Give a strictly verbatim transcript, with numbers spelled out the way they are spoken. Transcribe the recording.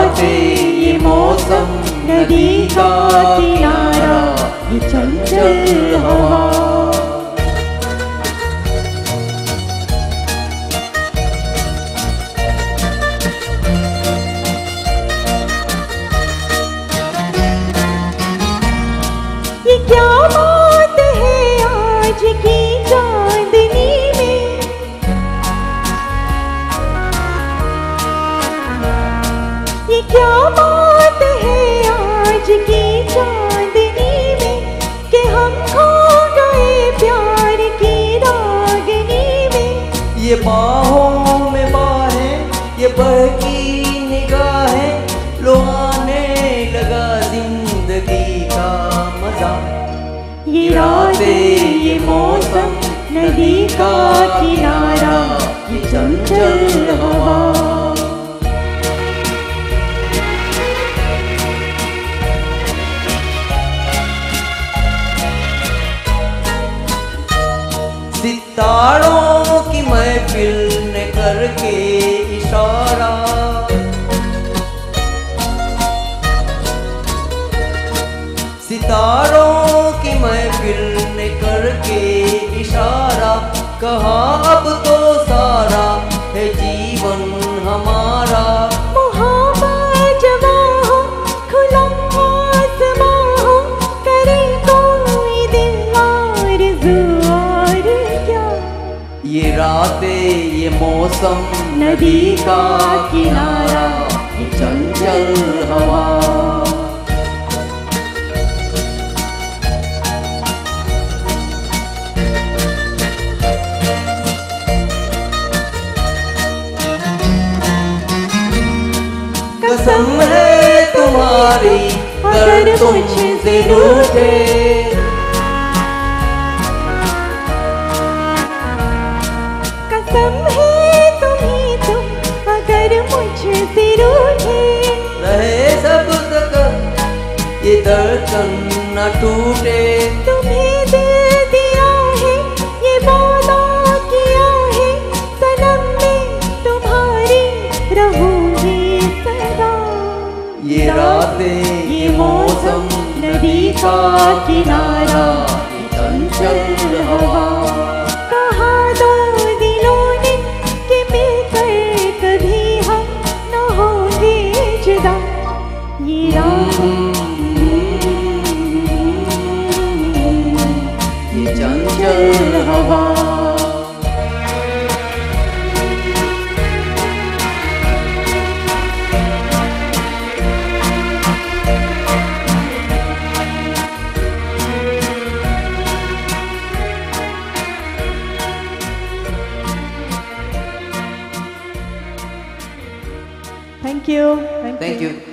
रातें ये मौसम नदी का किनारा ये चंचल हवा। ये क्या बात है आज की चांदनी में, ये क्या बात है आज की चांदनी में कि हम खो गए प्यार की रागनी में। ये बाहों में बाहें ये बहकी निगाहें लो आने लगा जिंदगी का मजा। ये रातें ये मौसम नदी का किनारा ये चंचल हवा। सितारों की महफिल ने करके इशारा, सितारों की महफिल ने करके इशारा कहा अब तो सारा है जीवन हमारा। मुहाबत जवां हो खुला आसमां हो करे कोई दिल आरज़ू और क्या। ये रातें ये मौसम नदी का किनारा ये चंचल हवा। कसम है तुम्हारी अगर तुमसे रूठे, कसम है तुम्हें तुम अगर मुझसे रूठे। रहे सब तक ये दर्द न टूटे। तुम्हें दिल दिया है ये वादा किया है सनम में तुम्हारी रहूंगी सदा। ये रातें ये मौसम नदी का किनारा ये चंचल हवा। कहा दो दिलों ने कि मिलकर कभी हम न होंगे जुदा। ये रात ये चंचल हवा। Thank you. Thank you.